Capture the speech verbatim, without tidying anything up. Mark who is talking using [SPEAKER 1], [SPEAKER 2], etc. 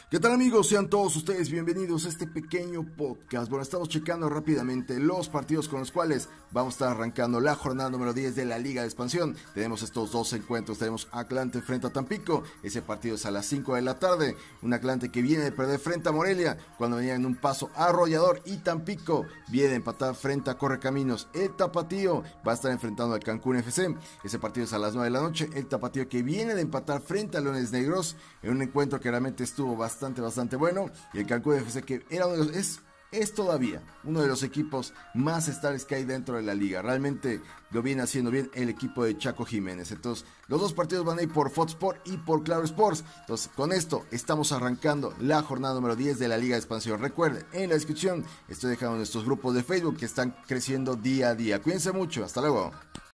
[SPEAKER 1] ¿Qué tal, amigos? Sean todos ustedes bienvenidos a este pequeño podcast. Bueno, estamos checando rápidamente los partidos con los cuales vamos a estar arrancando la jornada número diez de la Liga de Expansión. Tenemos estos dos encuentros, tenemos Atlante frente a Tampico, ese partido es a las cinco de la tarde, un Atlante que viene de perder frente a Morelia cuando venía en un paso arrollador, y Tampico viene de empatar frente a Correcaminos. El Tapatío va a estar enfrentando al Cancún F C, ese partido es a las nueve de la noche, el Tapatío que viene de empatar frente a Leones Negros en un encuentro que realmente estuvo bastante Bastante, bastante bueno, y el Cancún F C que era uno de los, es, es todavía uno de los equipos más estables que hay dentro de la liga. Realmente lo viene haciendo bien el equipo de Chaco Jiménez. Entonces los dos partidos van a ir por Fox Sport y por Claro Sports. Entonces con esto estamos arrancando la jornada número diez de la Liga de Expansión. Recuerden, en la descripción estoy dejando nuestros grupos de Facebook que están creciendo día a día. Cuídense mucho, hasta luego.